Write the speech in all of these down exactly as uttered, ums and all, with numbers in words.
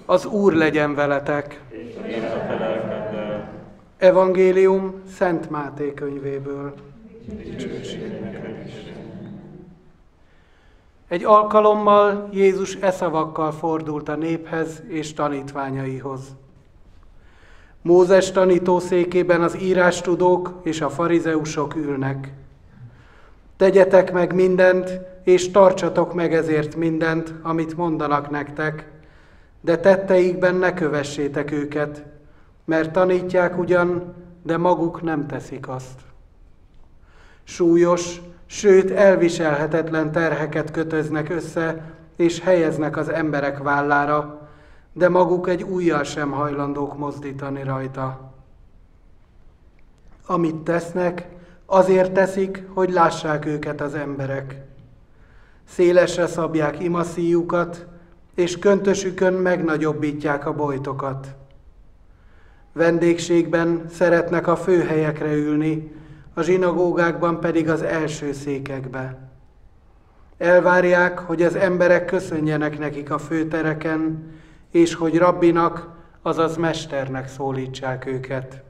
Az Úr legyen veletek! És a te lelkeddel. Evangélium Szent Máté könyvéből. Egy alkalommal Jézus e szavakkal fordult a néphez és tanítványaihoz. Mózes tanítószékében az írástudók és a farizeusok ülnek. Tegyetek meg mindent, és tartsatok meg ezért mindent, amit mondanak nektek, de tetteikben ne kövessétek őket, mert tanítják ugyan, de maguk nem teszik azt. Súlyos, sőt elviselhetetlen terheket kötöznek össze, és helyeznek az emberek vállára, de maguk egy ujjal sem hajlandók mozdítani rajta. Amit tesznek, azért teszik, hogy lássák őket az emberek. Szélesre szabják imaszíjukat, és köntösükön megnagyobbítják a bojtokat. Vendégségben szeretnek a főhelyekre ülni, a zsinagógákban pedig az első székekbe. Elvárják, hogy az emberek köszönjenek nekik a főtereken, és hogy rabbinak, azaz mesternek szólítsák őket.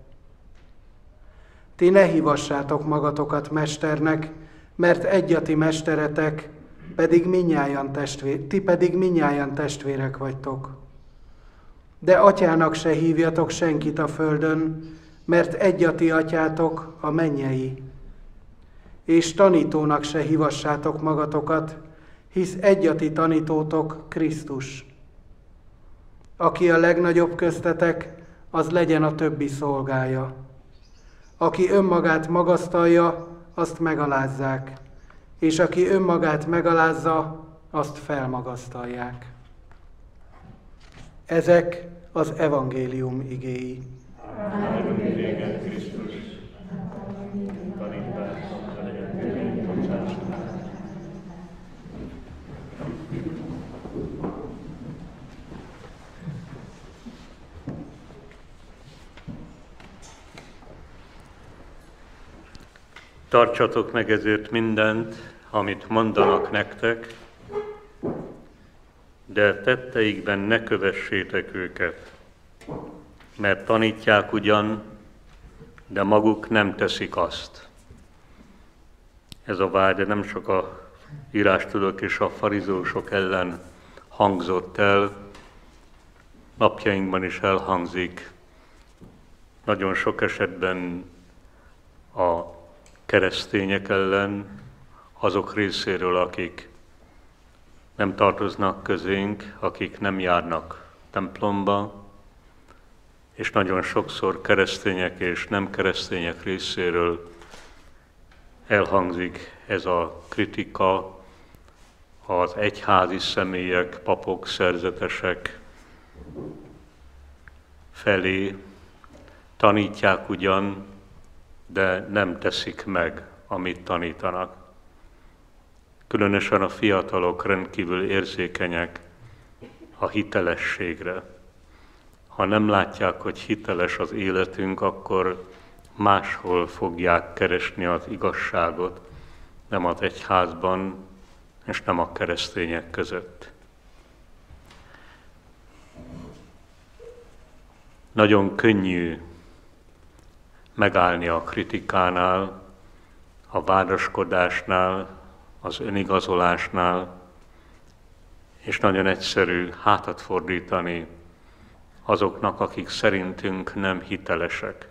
Ti ne hívassátok magatokat mesternek, mert egy a ti mesteretek, pedig minnyájan testvér, ti pedig minnyájan testvérek vagytok. De atyának se hívjatok senkit a földön, mert egy a ti atyátok, a mennyei. És tanítónak se hívassátok magatokat, hisz egy a ti tanítótok, Krisztus. Aki a legnagyobb köztetek, az legyen a többi szolgája. Aki önmagát magasztalja, azt megalázzák, és aki önmagát megalázza, azt felmagasztalják. Ezek az evangélium igéi. Tartsatok meg ezért mindent, amit mondanak nektek, de tetteikben ne kövessétek őket, mert tanítják ugyan, de maguk nem teszik azt. Ez a vágy nem csak a írástudók és a farizósok ellen hangzott el, napjainkban is elhangzik. Nagyon sok esetben a keresztények ellen, azok részéről, akik nem tartoznak közénk, akik nem járnak templomba, és nagyon sokszor keresztények és nem keresztények részéről elhangzik ez a kritika az egyházi személyek, papok, szerzetesek felé. Tanítják ugyan, de nem teszik meg, amit tanítanak. Különösen a fiatalok rendkívül érzékenyek a hitelességre. Ha nem látják, hogy hiteles az életünk, akkor máshol fogják keresni az igazságot, nem az egyházban, és nem a keresztények között. Nagyon könnyű megállni a kritikánál, a vádaskodásnál, az önigazolásnál, és nagyon egyszerű hátat fordítani azoknak, akik szerintünk nem hitelesek.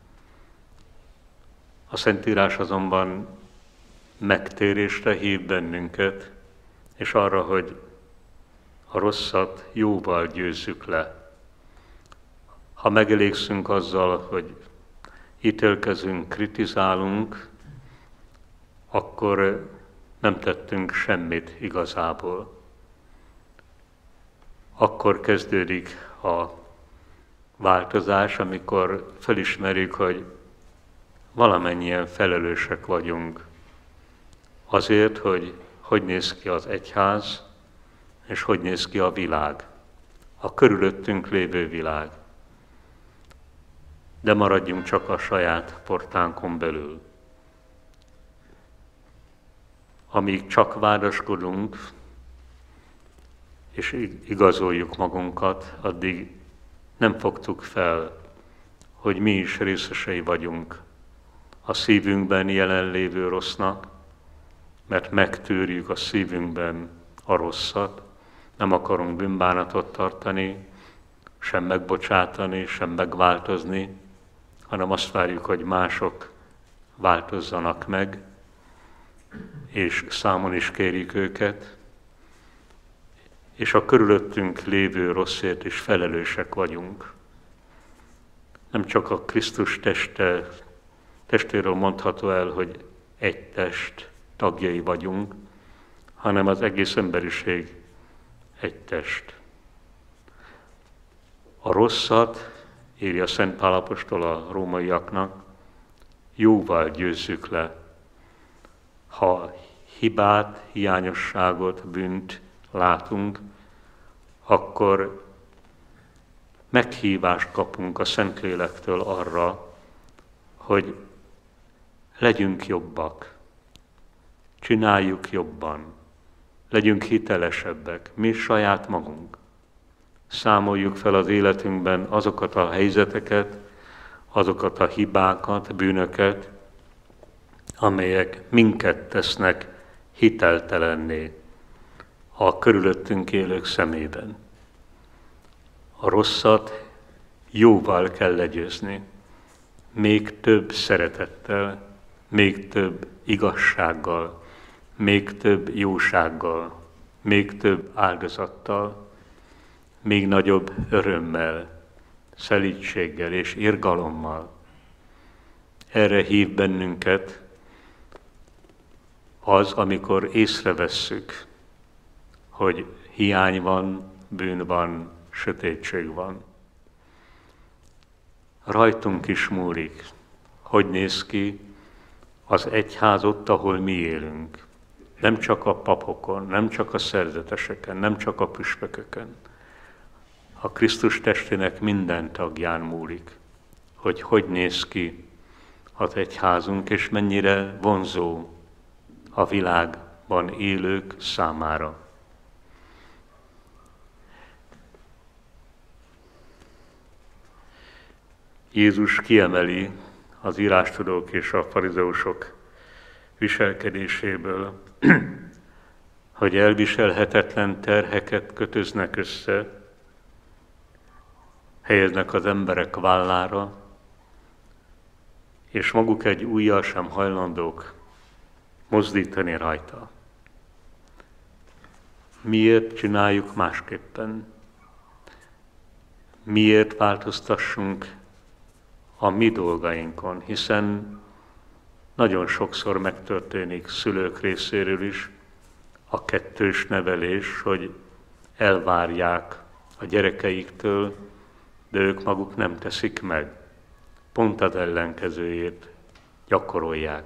A Szentírás azonban megtérésre hív bennünket, és arra, hogy a rosszat jóval győzzük le. Ha megelégszünk azzal, hogy ítélkezünk, kritizálunk, akkor nem tettünk semmit igazából. Akkor kezdődik a változás, amikor felismerjük, hogy valamennyien felelősek vagyunk azért, hogy hogy néz ki az egyház, és hogy néz ki a világ, a körülöttünk lévő világ. De maradjunk csak a saját portánkon belül. Amíg csak vádaskodunk, és igazoljuk magunkat, addig nem fogtuk fel, hogy mi is részesei vagyunk a szívünkben jelenlévő rossznak, mert megtűrjük a szívünkben a rosszat, nem akarunk bűnbánatot tartani, sem megbocsátani, sem megváltozni, hanem azt várjuk, hogy mások változzanak meg, és számon is kérjük őket, és a körülöttünk lévő rosszért is felelősek vagyunk. Nem csak a Krisztus teste, testéről mondható el, hogy egy test tagjai vagyunk, hanem az egész emberiség egy test. A rosszat, írja Szent Pál apostol a rómaiaknak, jóval győzzük le. Ha hibát, hiányosságot, bűnt látunk, akkor meghívást kapunk a Szentlélektől arra, hogy legyünk jobbak, csináljuk jobban, legyünk hitelesebbek, mi saját magunk. Számoljuk fel az életünkben azokat a helyzeteket, azokat a hibákat, bűnöket, amelyek minket tesznek hiteltelenné a körülöttünk élők szemében. A rosszat jóval kell legyőzni, még több szeretettel, még több igazsággal, még több jósággal, még több áldozattal, még nagyobb örömmel, szelídséggel és irgalommal. Erre hív bennünket az, amikor észrevesszük, hogy hiány van, bűn van, sötétség van. Rajtunk is múlik, hogy néz ki az egyház ott, ahol mi élünk. Nem csak a papokon, nem csak a szerzeteseken, nem csak a püspökökön. A Krisztus testének minden tagján múlik, hogy hogy néz ki az egyházunk, és mennyire vonzó a világban élők számára. Jézus kiemeli az írástudók és a farizeusok viselkedéséből, hogy elviselhetetlen terheket kötöznek össze, helyeznek az emberek vállára, és maguk egy ujjal sem hajlandók mozdítani rajta. Miért csináljuk másképpen? Miért változtassunk a mi dolgainkon? Hiszen nagyon sokszor megtörténik szülők részéről is a kettős nevelés, hogy elvárják a gyerekeiktől, de ők maguk nem teszik meg. Pont az ellenkezőjét gyakorolják.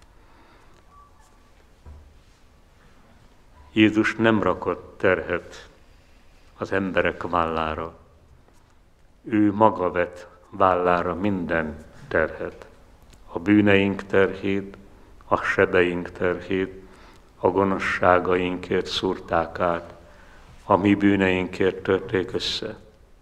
Jézus nem rakott terhet az emberek vállára. Ő maga vett vállára minden terhet. A bűneink terhét, a sebeink terhét, a gonoszságainkért szúrták át, a mi bűneinkért törték össze.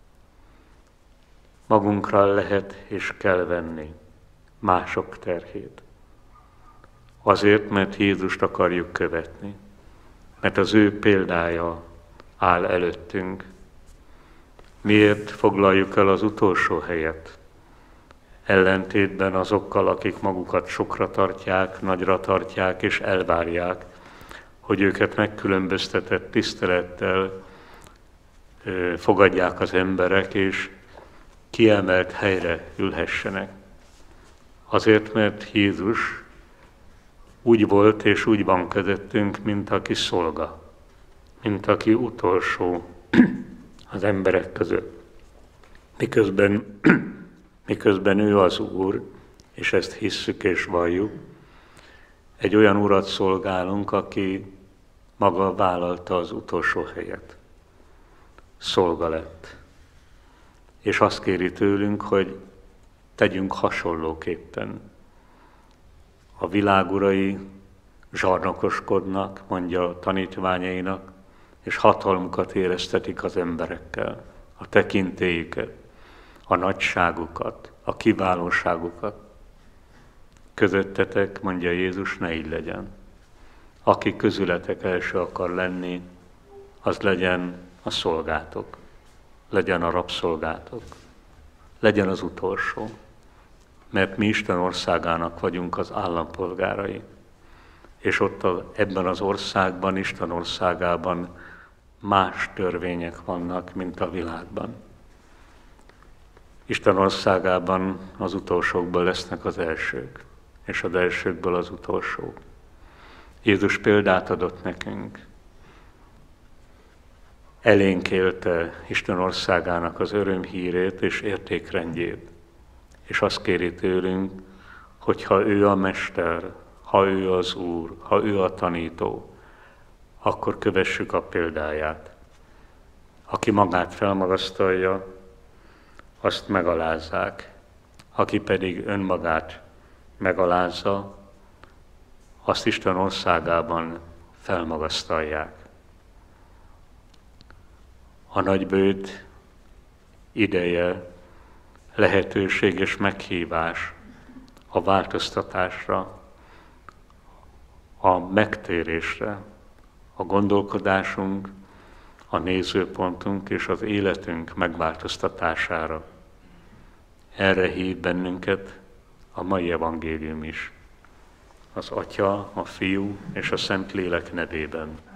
Magunkra lehet és kell venni mások terhét. Azért, mert Jézust akarjuk követni, mert az ő példája áll előttünk. Miért foglaljuk el az utolsó helyet? Ellentétben azokkal, akik magukat sokra tartják, nagyra tartják és elvárják, hogy őket megkülönböztetett tisztelettel fogadják az emberek, és kiemelt helyre ülhessenek. Azért, mert Jézus úgy volt és úgy van közöttünk, mint aki szolga, mint aki utolsó az emberek között. Miközben, miközben ő az Úr, és ezt hisszük és valljuk, egy olyan urat szolgálunk, aki maga vállalta az utolsó helyet. Szolga lett. És azt kéri tőlünk, hogy tegyünk hasonlóképpen. A világ urai zsarnokoskodnak, mondja a tanítványainak, és hatalmukat éreztetik az emberekkel, a tekintélyüket, a nagyságukat, a kiválóságukat. Közöttetek, mondja Jézus, ne így legyen. Aki közületek első akar lenni, az legyen a szolgátok, legyen a rabszolgátok, legyen az utolsó, mert mi Isten országának vagyunk az állampolgárai, és ott a, ebben az országban, Isten országában más törvények vannak, mint a világban. Isten országában az utolsókból lesznek az elsők, és az elsőkből az utolsók. Jézus példát adott nekünk. Elénk élte Isten országának az örömhírét és értékrendjét. És azt kéri tőlünk, hogy ha ő a Mester, ha ő az Úr, ha ő a tanító, akkor kövessük a példáját. Aki magát felmagasztalja, azt megalázzák. Aki pedig önmagát megalázza, azt Isten országában felmagasztalják. A nagybőt ideje, lehetőség és meghívás a változtatásra, a megtérésre, a gondolkodásunk, a nézőpontunk és az életünk megváltoztatására. Erre hív bennünket a mai evangélium is. Az Atya, a Fiú és a Szentlélek nevében.